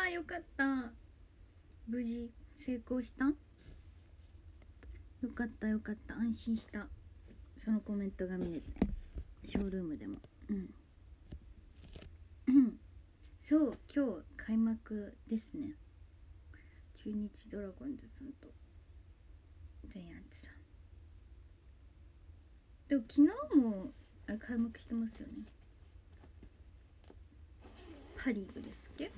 ーよかった、無事成功した。よかったよかった、安心した。そのコメントが見れてショールームでもそう今日開幕ですね。中日ドラゴンズさんとジャイアンツさんでも昨日も開幕してますよね。パリーグですっけ。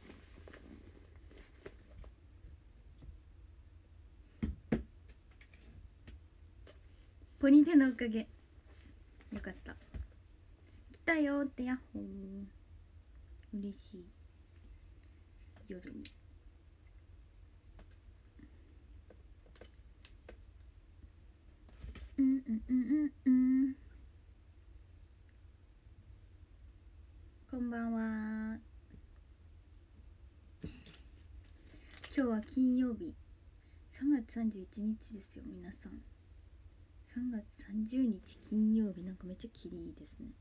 ポニテのおかげよかった。来たよってヤッホー、嬉しい。夜にこんばんは。今日は金曜日3月31日ですよ皆さん。3月30日金曜日、なんかめっちゃキリいいですね。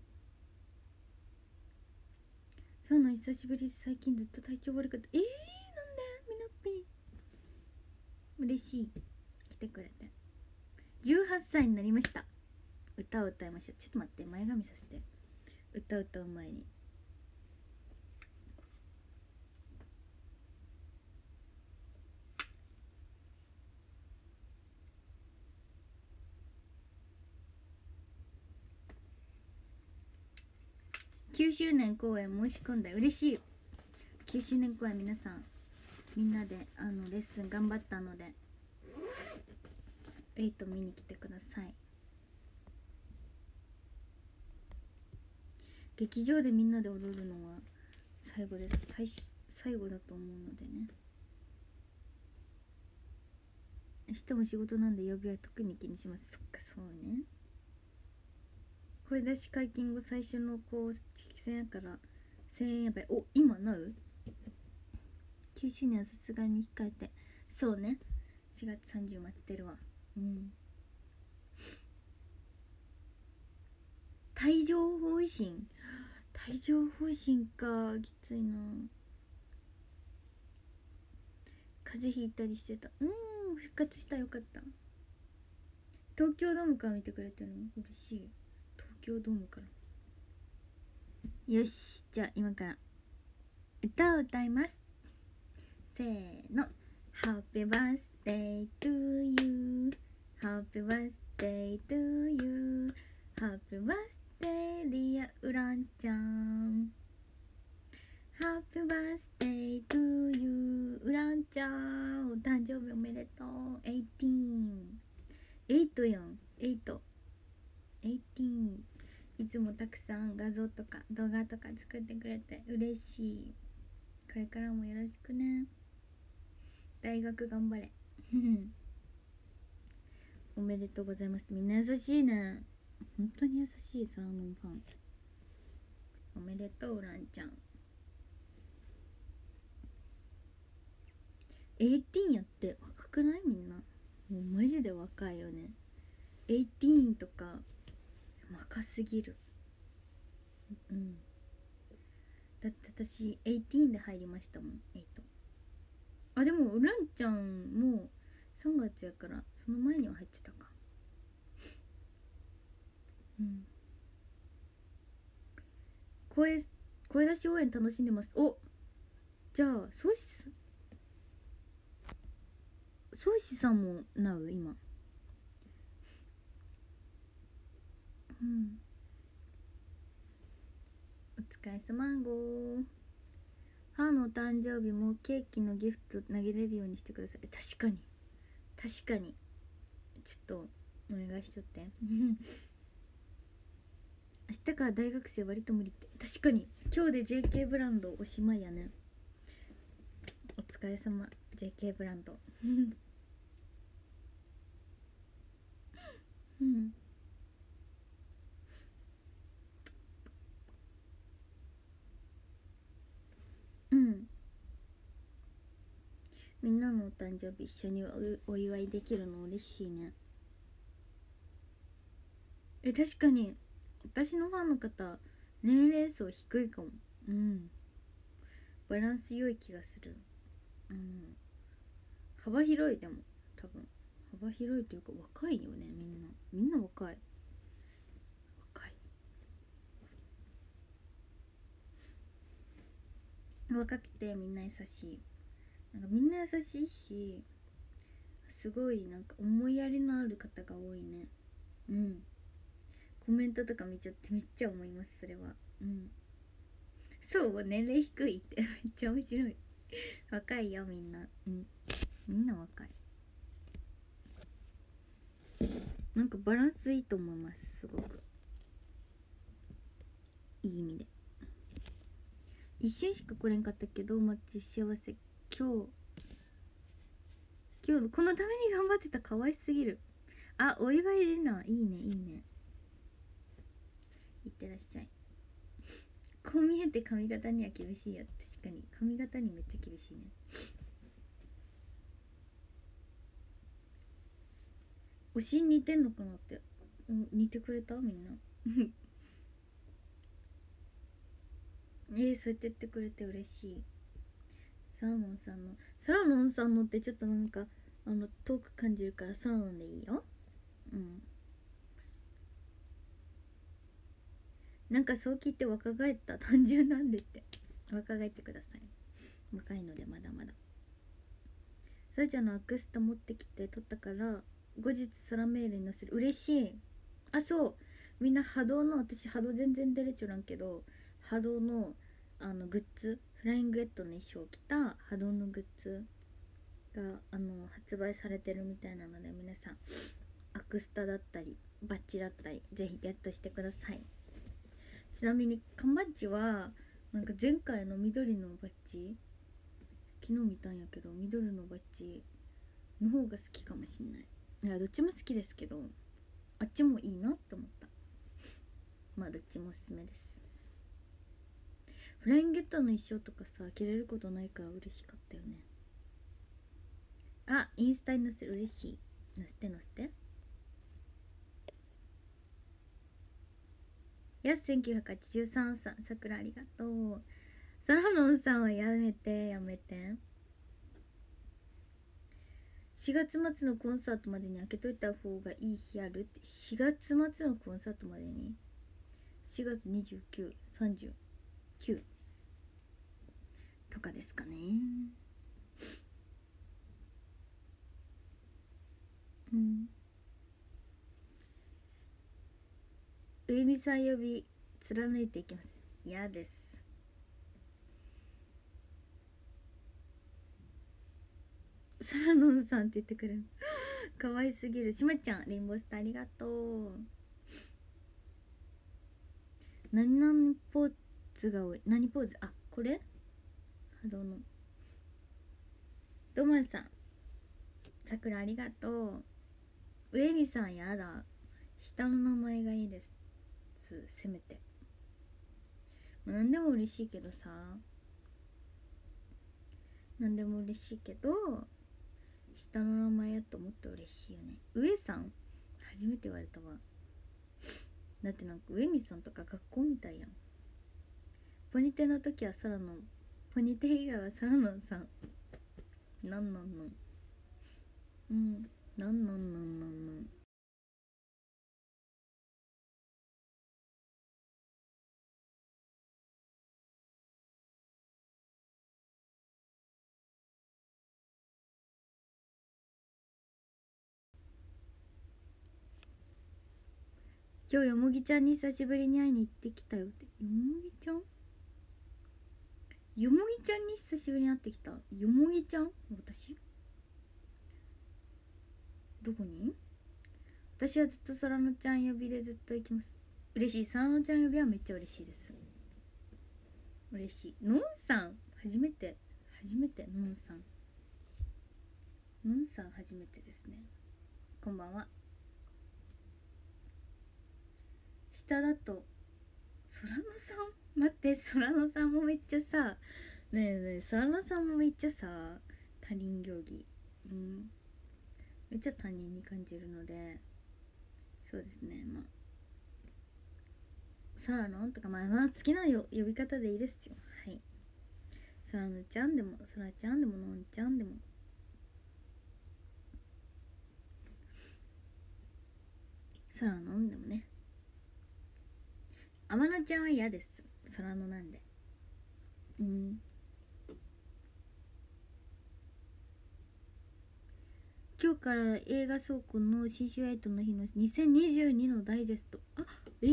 そうの久しぶり、最近ずっと体調悪かった。なんでみなっぴ嬉しい、来てくれて。18歳になりました。歌を歌いましょう。ちょっと待って、前髪させて。歌う前に9周年公演申し込んだ。嬉しい。9周年公演皆さんみんなでレッスン頑張ったので見に来てください。劇場でみんなで踊るのは最後です。最後だと思うのでね。明日も仕事なんで曜日は特に気にします。そっか、そうね。声出し解禁後最初の公式戦やから1000円やばい。お、今なう9周年はさすがに控えて。そうね、4月30待ってるわ。帯状疱疹か、きついな。風邪ひいたりしてた。復活した。よかった。東京ドームから見てくれてるの嬉しい。東京ドームから。よし、じゃあ今から歌を歌います。せーの。 Happy birthday to you Happy birthday to you Happy birthday dear ウランちゃん Happy birthday to you ウランちゃん、お誕生日おめでとう。8やん。8いつもたくさん画像とか動画とか作ってくれて嬉しい。これからもよろしくね。大学頑張れおめでとうございます。みんな優しいね。本当に優しい。サーモンファンおめでとうランちゃん。18やって若くない？みんなもうマジで若いよね。18とか若すぎる。だって私18で入りましたもん。あ、でもランちゃんも3月やからその前には入ってたか。声出し応援楽しんでます。お、じゃあソイシさんもなう今。お疲れ様ごー。母のお誕生日もケーキのギフト投げれるようにしてください。確かにちょっとお願いしちゃって明日から大学生割と無理って。確かに今日で JK ブランドおしまいやね。お疲れ様 JK ブランドみんなのお誕生日一緒にお祝いできるの嬉しいね。確かに私のファンの方年齢層低いかも。 バランス良い気がする。うん、幅広い。でも多分幅広いというか若いよね。みんな若い。若くてみんな優しい。なんかみんな優しいし、すごいなんか思いやりのある方が多いね。うん、コメントとか見ちゃってめっちゃ思います。それは。うん、そう年齢低いってめっちゃ面白い。若いよみんな。うん、みんな若い。なんかバランスいいと思います。すごくいい意味で。一瞬しか来れんかったけど、マッチ幸せ。今日このために頑張ってた。可愛すぎる。あ、お祝いレナ、いいねいいね。いってらっしゃい。こう見えて髪型には厳しいよ。確かに髪型にめっちゃ厳しいね。おしん似てんのかなって。似てくれたみんな。そうやって言ってくれて嬉しい。サラモンさんのってちょっとなんか遠く感じるからサラモンでいいよ。うん、なんかそう聞いて若返った。単純なんでって。若返ってください。若いのでまだまだ。そらちゃんのアクスタ持ってきて撮ったから後日空メールに載せる。嬉しい。あ、そう、みんな波動の、私波動全然出れちょらんけど、波動のグッズ、フライングエットの衣装を着た波動のグッズが発売されてるみたいなので、皆さんアクスタだったりバッジだったりぜひゲットしてください。ちなみに缶バッジはなんか前回の緑のバッジ、昨日見たんやけど、緑のバッジの方が好きかもしんない。いやどっちも好きですけど、あっちもいいなって思った。まあどっちもおすすめです。フラインゲットの衣装とかさ着れることないから嬉しかったよね。あ、インスタに載せる。嬉しい。載せて載せて。やす1983さん、さくらありがとう。ソラノンさんはやめてやめて。4月末のコンサートまでに開けといた方がいい日あるって。4月末のコンサートまでに4月29、39とかですかね。うん。上見さん呼び貫いていきます。嫌です。ソラノンさんって言ってくれる。可愛すぎる。しまちゃんレインボースターありがとう。何々ポーズが多い。何ポーズ？あ、これ波動のドマンさん、さくらありがとう。上見さんやだ、下の名前がいいです。せめて、何でも嬉しいけどさ、何でも嬉しいけど下の名前やともっと嬉しいよね。上さん初めて言われたわ。だってなんか上見さんとか学校みたいやん。ポニテの時は空のポニテ以外は空のさん。なんなんなん。うん、なんなんなんなんなん。今日よもぎちゃんに久しぶりに会いに行ってきたよって。よもぎちゃんよもぎちゃんに久しぶりに会ってきた。よもぎちゃん、私どこに？私はずっとそらのちゃん呼びでずっと行きます。嬉しい。そらのちゃん呼びはめっちゃ嬉しいです。嬉しい。のんさん初めてのんさん初めてですね。こんばんは。下だとそらのさん、待って、そらのさんもめっちゃさ、ねえねえ、そらのさんもめっちゃさ他人行儀、めっちゃ他人に感じるので、そうですね、まあサラロンとか、まあ好きな呼び方でいいですよ。はい。 そらのちゃんでもそらちゃんでものんちゃんでもそらのんでもね。天野ちゃんは嫌です。そらのなんで。うん。今日から映画倉庫の新種8の日の2022のダイジェスト。あ、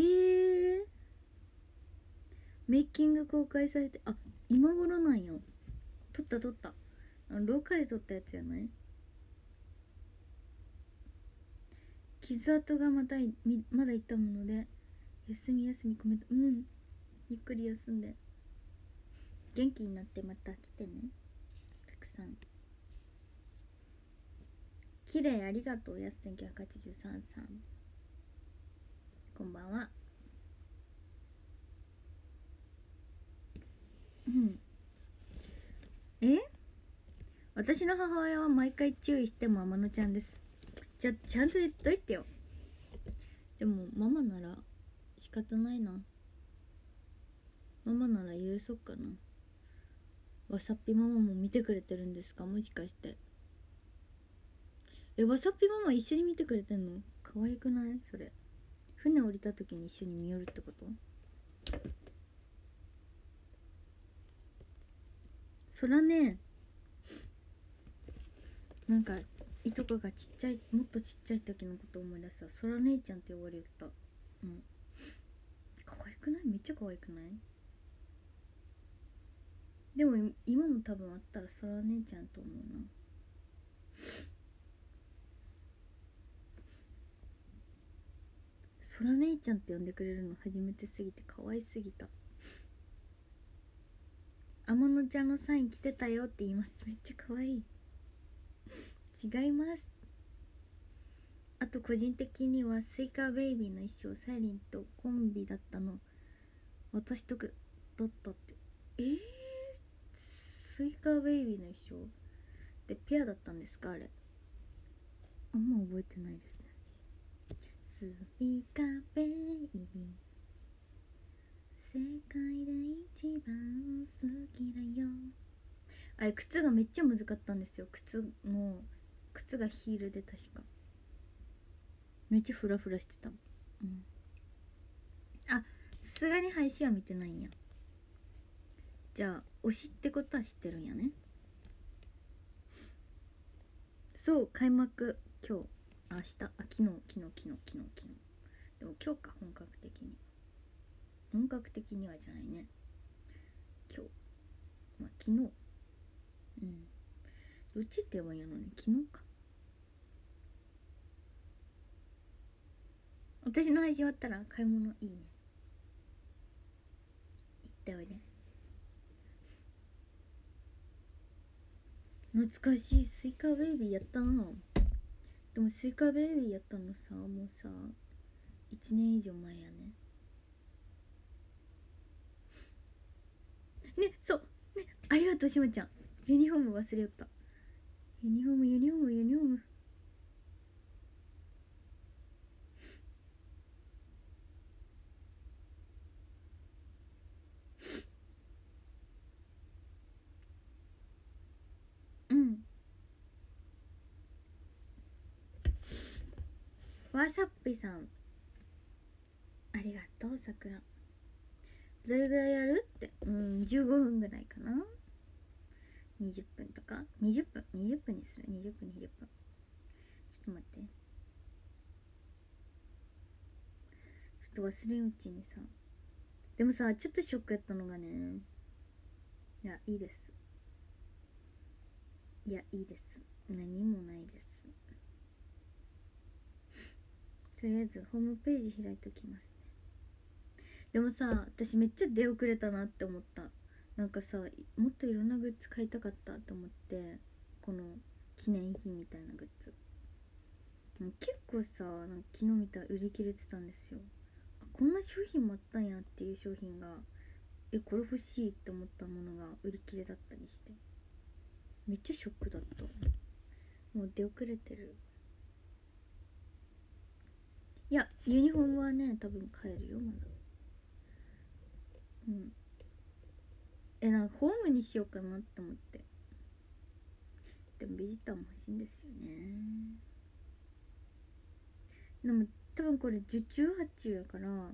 メイキング公開されて、あ、今頃なんよ。撮った廊下で撮ったやつやない？傷跡がまだ痛むので休みコメント。うん、ゆっくり休んで元気になってまた来てね。たくさん綺麗ありがとう。やす1983さん、こんばんは。うん。私の母親は毎回注意しても天野ちゃんです。じゃちゃんと言っといてよ。でもママなら仕方ないな。ママなら許そっかな。わさっぴママも見てくれてるんですか、もしかして。わさっぴママ一緒に見てくれてんの？可愛くない？それ船降りた時に一緒に見よるってこと？そらね、なんかいとこがちっちゃい、もっとちっちゃい時のことを思い出すわ。そら姉ちゃんって呼ばれた。うん、可愛くない？めっちゃ可愛くない？でも今も多分あったらそら姉ちゃんと思うな。そら姉ちゃんって呼んでくれるの初めてすぎて可愛すぎた。天野ちゃんのサイン来てたよって言います。めっちゃ可愛い。違います。あと個人的にはスイカベイビーの衣装サイリンとコンビだったの私とくだったって。スイカベイビーの衣装でペアだったんですか？あれあんま覚えてないですね。スイカベイビー世界で一番好きだよ。あれ靴がめっちゃ難かったんですよ。靴がヒールで確かめっちゃフラフラしてた。うん。あ、さすがに配信は見てないんや。じゃあ推しってことは知ってるんやね。そう、開幕今日、明日、昨日でも今日か。本格的にはじゃないね。今日、まあ昨日、うん、どっちって言えばいいのね。昨日か。私の配信終わったら買い物いいね。行っておいで。懐かしい。スイカベイビーやったな。でもスイカベイビーやったのさ、もうさ1年以上前やね。ね、そうね、ありがとうしまちゃん。ユニフォーム忘れよった。ユニフォーム。うん。わさっぴさんありがとう。さくらどれぐらいやるって。15分ぐらいかな。20分とか20分にする。20分ちょっと待って、ちょっと忘れんうちにさ。でもさ、ちょっとショックやったのがね、いやいいです、何もないです。とりあえずホームページ開いておきますね。でもさ、私めっちゃ出遅れたなって思った。なんかさ、もっといろんなグッズ買いたかったと思って、この記念品みたいなグッズ結構さ、なんか昨日見たら売り切れてたんですよ。こんな商品もあったんやっていう商品が、これ欲しいって思ったものが売り切れだったりして、めっちゃショックだった。もう出遅れてる。いや、ユニフォームはね多分買えるよまだ。うん。 なんかホームにしようかなって思って。でもビジターも欲しいんですよね。でも多分これ受注発注やから、ちょっ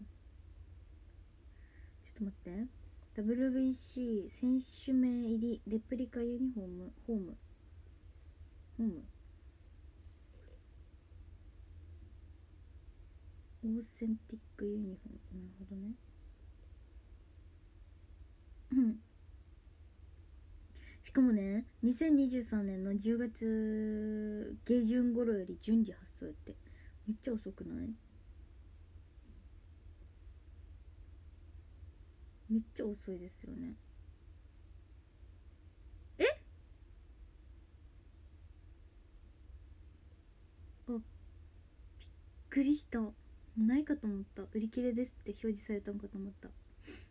と待って、 WBC 選手名入りレプリカユニフォーム、ホームオーセンティックユニフォーム、なるほどね。しかもね、2023年の10月下旬頃より順次発送やって、めっちゃ遅くない？めっちゃ遅いですよね。え？あ、びっくりした。ないかと思った。売り切れですって表示されたんかと思った。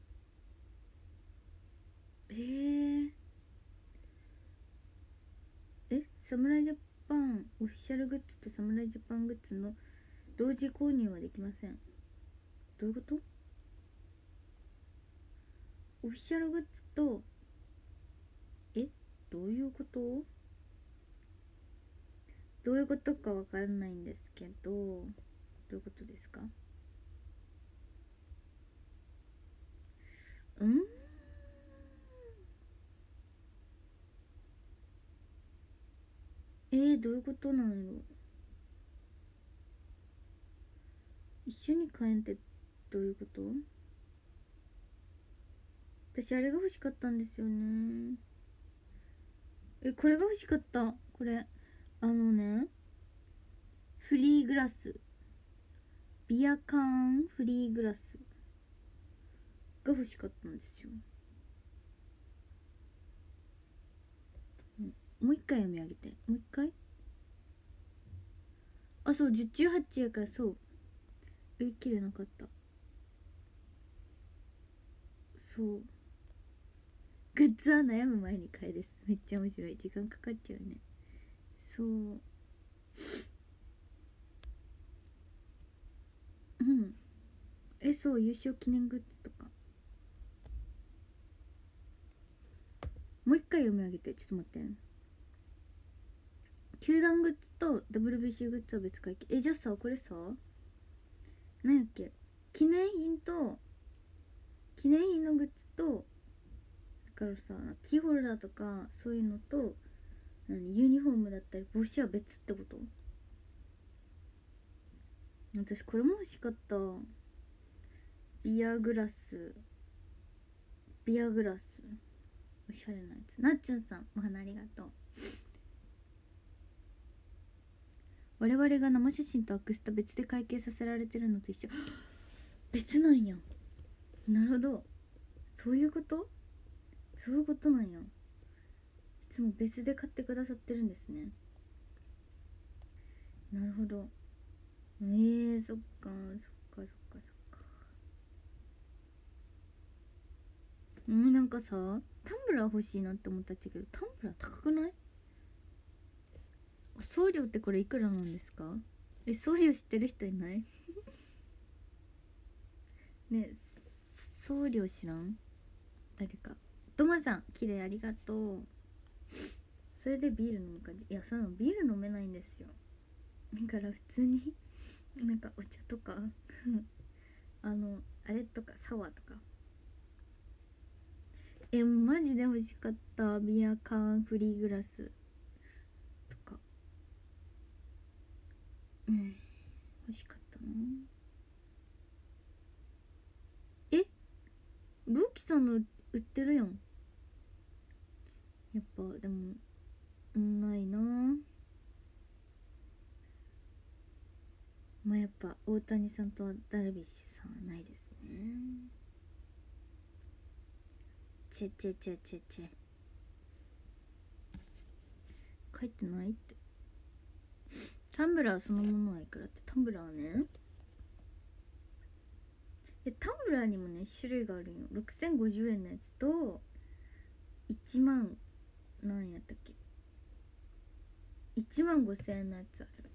侍ジャパンオフィシャルグッズと侍ジャパングッズの同時購入はできません。どういうこと？オフィシャルグッズとどういうこと？どういうことかわかんないんですけど、どういうことですか？どういうことなんやろ。一緒に買えんってどういうこと？私あれが欲しかったんですよね。これが欲しかった。これフリーグラス、ビアカーンフリーグラスが欲しかったんですよ。もう一回読み上げて。もう一回。あ、そう、受注発注やから、そう、売り切れなかった。そう、グッズは悩む前に買えです。めっちゃ面白い。時間かかっちゃうね。そう、そう、優勝記念グッズとか。もう一回読み上げて。ちょっと待って。球団グッズと WBC グッズは別会計。じゃあさ、これさ、なんやっけ、記念品のグッズと、だからさ、キーホルダーとかそういうのと、ユニフォームだったり帽子は別ってこと？私これも欲しかった。ビアグラス、おしゃれなやつ。なっちゅんさん、お花ありがとう。我々が生写真とアクスタ別で会計させられてるのと一緒。別なんや。なるほど、そういうこと？そういうことなんや。いつも別で買ってくださってるんですね。なるほど。そっか。なんかさ、タンブラー欲しいなって思ったっちゃけど、タンブラー高くない？送料ってこれいくらなんですか？送料知ってる人いない？ね、送料知らん？誰か。ともさん、綺麗ありがとう。それでビール飲む感じ？いや、そのビール飲めないんですよ。だから普通になんかお茶とかあれとかサワーとか。マジで欲しかった。ビアカーンフリーグラスとか。欲しかったな。ロキさんの売ってるやん。やっぱでもないな。まあやっぱ大谷さんとダルビッシュさんはないですね。チェ書いてないって。タンブラーそのものはいくらって。タンブラーね、タンブラーにもね種類があるんよ。6050円のやつと1万何やったっけ、1万5000円のやつある。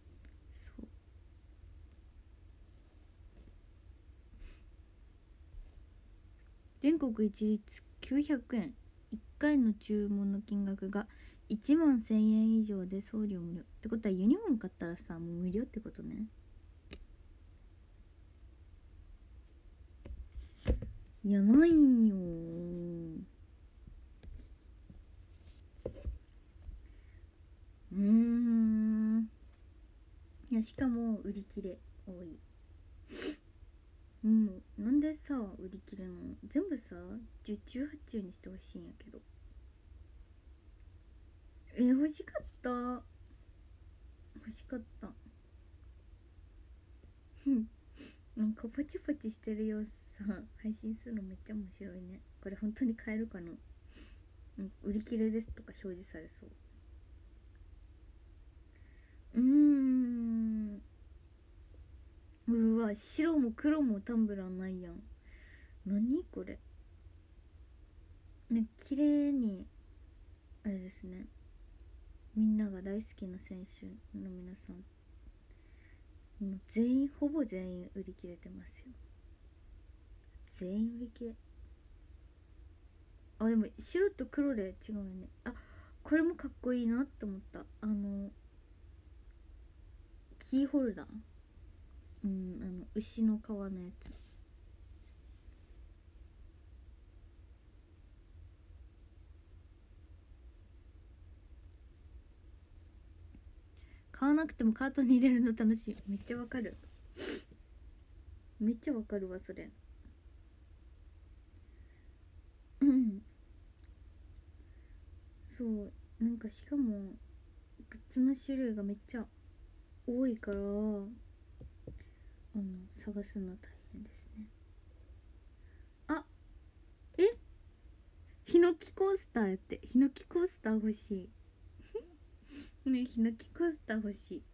そう。 全国一律900円、1回の注文の金額が1万1000円以上で送料無料ってことは、ユニフォーム買ったらさ、もう無料ってことね。いや、ないよ。いや、しかも売り切れ多い。なんでさ売り切れの、全部さ受注発注にしてほしいんやけど。欲しかった、欲しかった。なんかパチパチしてる様子さ配信するのめっちゃ面白いね。これ本当に買えるかな。売り切れですとか表示されそう。うわ、白も黒もタンブラーないやん。何これね。綺麗にあれですね、みんなが大好きな選手の皆さん、もう全員、ほぼ全員売り切れてますよ。全員売り切れ。あ、でも白と黒で違うよね。あ、これもかっこいいなって思った。キーホルダー、牛の皮のやつ。買わなくてもカートに入れるの楽しい。めっちゃわかる、めっちゃわかるわそれ。そうなんか、しかもグッズの種類がめっちゃ多いから、探すの大変ですね。あ、ヒノキコースターやって。ヒノキコースター欲しいね。ヒノキコースター欲しい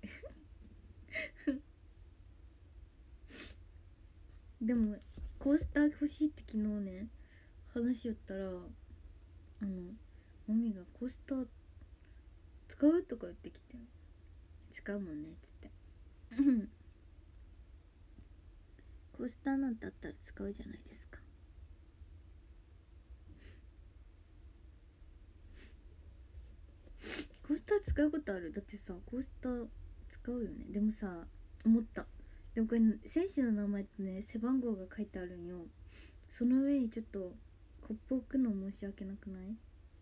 でもコースター欲しいって昨日ね話しよったら、マミがコースター使うとか言ってきて、使うもんねっつってコースターなんてあったら使うじゃないですか。コースター使うことある？だってさコースター使うよね。でもさ思った、でもこれ選手の名前とね背番号が書いてあるんよ。その上にちょっとコップ置くの申し訳なくない？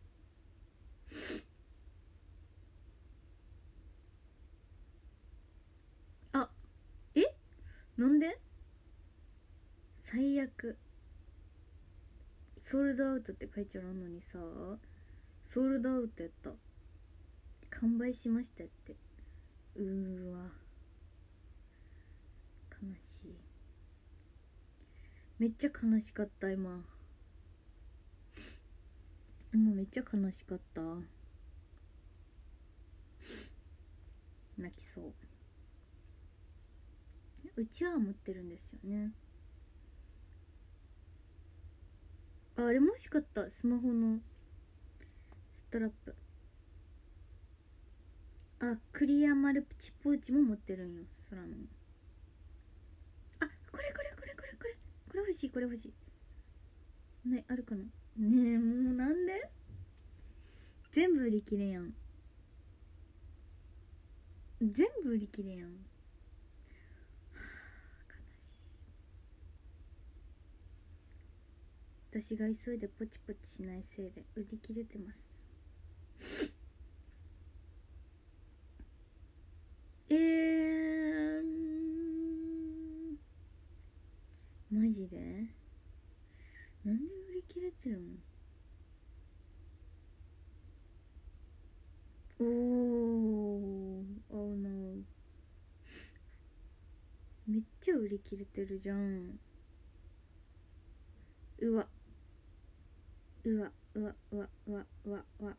あ、なんで？最悪。ソールドアウトって書いちゃうのにさ、ソールドアウトやった。完売しましたって。うーわ、悲しい。めっちゃ悲しかった今めっちゃ悲しかった。泣きそう。うちは持ってるんですよね。あれも欲しかった。スマホのストラップ。あ、クリアマルプチポーチも持ってるんよ。空の。あ、これこれ欲しい、これ欲しい。ね、あるかな。ねえ、もうなんで全部売り切れやん。全部売り切れやん。はあ、悲しい。私が急いでポチポチしないせいで売り切れてます。マジでなんで売り切れてるの？おー、oh no。めっちゃ売り切れてるじゃん。うわうわうわうわうわうわうわ、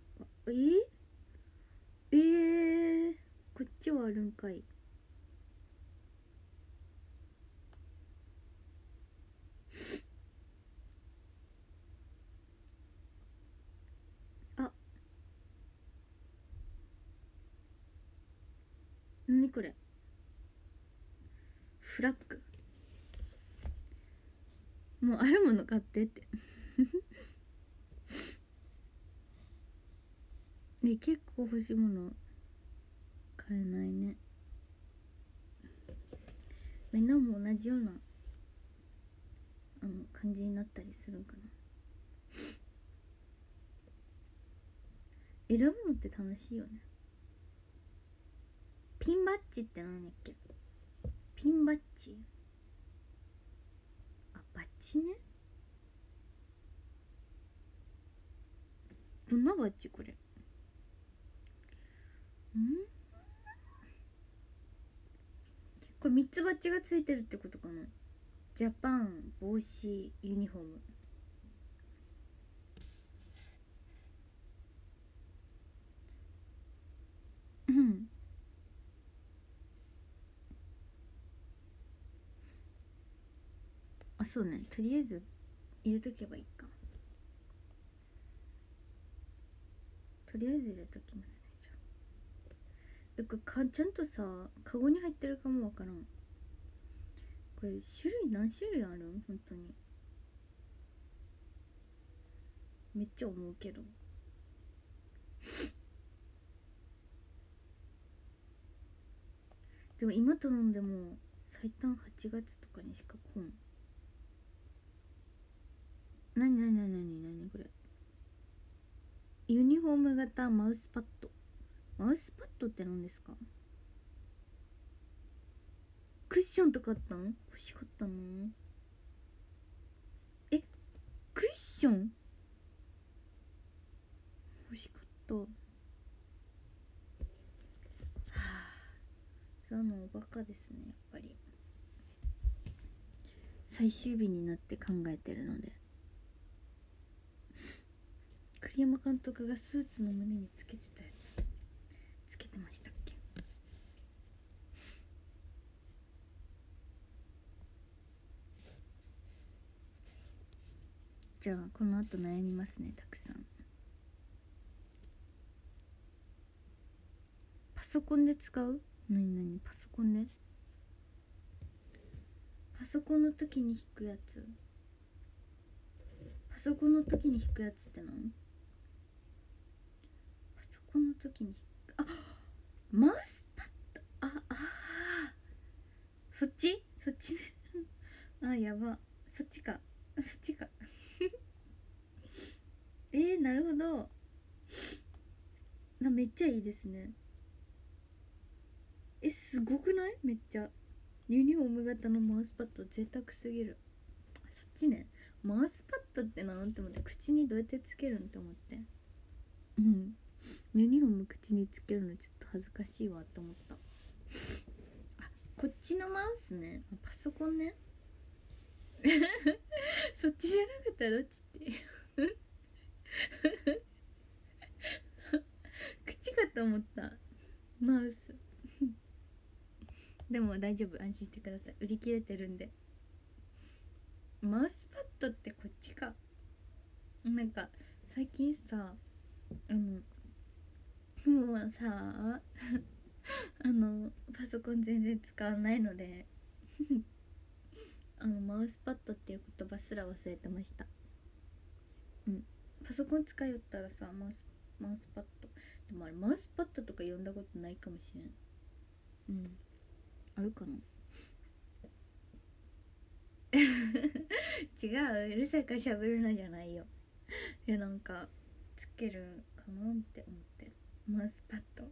こっちはあるんかい。あ、なにこれ、フラッグ。もうあるもの買ってって結構欲しいもの買えないね。みんなも同じような感じになったりするんかな。選ぶのって楽しいよね。ピンバッジって何だっけ。ピンバッジ、あ、バッジね。どんなバッジこれ。これ3つバッジがついてるってことかな。ジャパン、帽子、ユニフォーム。あ、そうね、とりあえず入れとけばいいか。とりあえず入れときますね。じゃあこれちゃんとさ、カゴに入ってるかもわからん。これ種類何種類あるん本当に。めっちゃ思うけど。でも今頼んでも最短8月とかにしか来ん。なにこれ。ユニフォーム型マウスパッド。マウスパッドって何ですか。クッションとかあったの。欲しかったの。クッション欲しかった。はあ、そうのバカですね。やっぱり最終日になって考えてるので。栗山監督がスーツの胸につけてたやつつけてましたっけ。じゃあこの後悩みますね、たくさん。パソコンで使う。パソコンで。パソコンの時に弾くやつ。パソコンの時に弾くやつって何。パソコンの時に弾く。あ、マウスパッド。そっちね。あ、やば。そっちかなるほど。めっちゃいいですね。すごくない。めっちゃユニフォーム型のマウスパッド贅沢すぎる。そっちね。マウスパッドってなんて思って、口にどうやってつけるんって思って。ユニフォーム口につけるのちょっと恥ずかしいわって思った。あ、こっちのマウスね。パソコンね。そっちじゃなかったらどっちって口かと思った。マウスでも大丈夫、安心してください。売り切れてるんで。マウスパッドってこっちか。なんか最近さ、もうさパソコン全然使わないのでマウスパッドっていう言葉すら忘れてました。パソコン使いよったらさ、マウスパッド。でもあれマウスパッドとか呼んだことないかもしれん。あるかな。違う、うるさいからしゃべるなじゃないよ。なんかつけるかなって思って。マウスパッド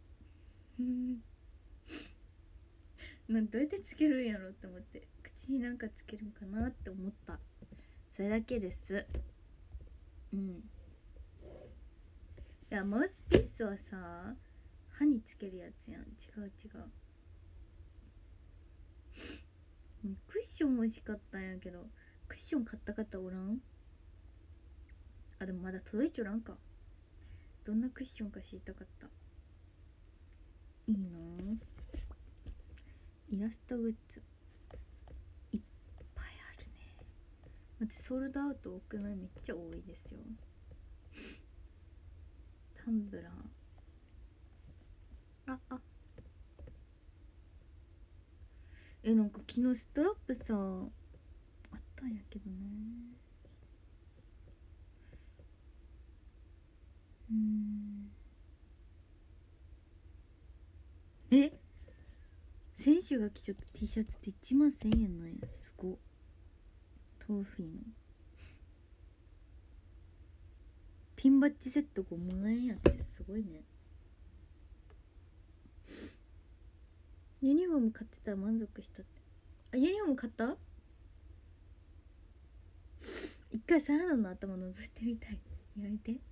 どうやってつけるんやろって思って、口になんかつけるんかなって思った。それだけです。いや、マウスピースはさ、歯につけるやつやん。違う。クッション欲しかったんやけど、クッション買った方おらん。あ、でもまだ届いちょらんか。どんなクッションか知りたかった。いいな。イラストグッズいっぱいあるね。待って、ソールドアウト多くない。めっちゃ多いですよ。タンブラー。なんか昨日ストラップさあったんやけどね。 え、選手が着ちゃった T シャツって1万1000円なんや。すごっ。トロフィーのピンバッジセット5万円やってすごいね。ユニフォーム買ってたら満足したって。あ、ユニフォーム買った？一回サラダの頭覗いてみたい。やめて。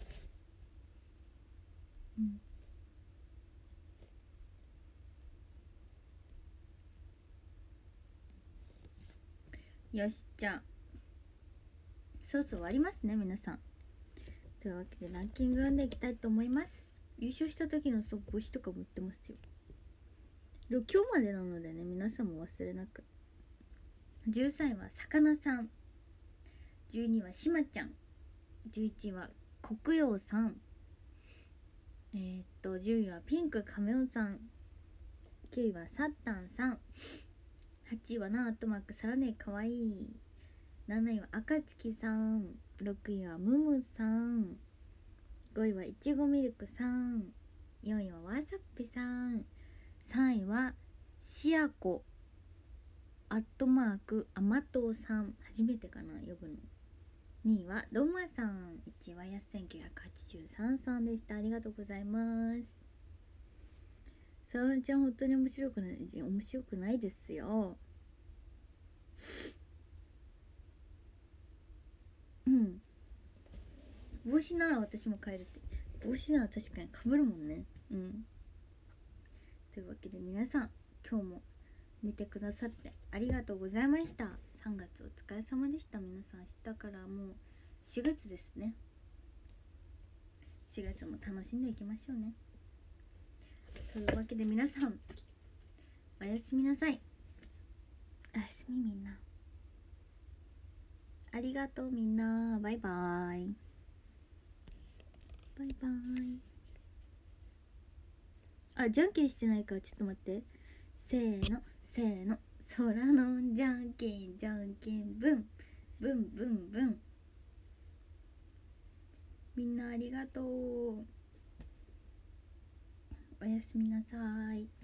うん。よし、じゃあソース終わりますね皆さん。というわけでランキング読んでいきたいと思います。優勝した時の帽子とかも売ってますよ。でも今日までなのでね、皆さんも忘れなく。13位はさかなさん、12位はしまちゃん、11位は国陽さん、10位はピンクカメオンさん、9位はサッタンさん、8位はなあとマークサラネかわいい、7位はあかつきさん、6位はムムさん、5位はいちごミルクさん、4位はわさっぺさん、3位はしあこアットマークあまとうさん、初めてかな呼ぶの。2位はロマさん、1位はやす1983さんでした。ありがとうございます。さおりちゃん本当に面白くないですよ。うん、帽子なら私も買えるって。帽子なら確かにかぶるもんね。うん。というわけで皆さん今日も見てくださってありがとうございました。3月お疲れ様でした。皆さん明日からもう4月ですね。4月も楽しんでいきましょうね。というわけで皆さんおやすみなさい。おやすみみんな。ありがとうみんな。バイバイ。バイバイ。あ、じゃんけんしてないからちょっと待って。せーのせーの。空のじゃんけんじゃんけんブンブンブンブン。みんなありがとう。おやすみなさい。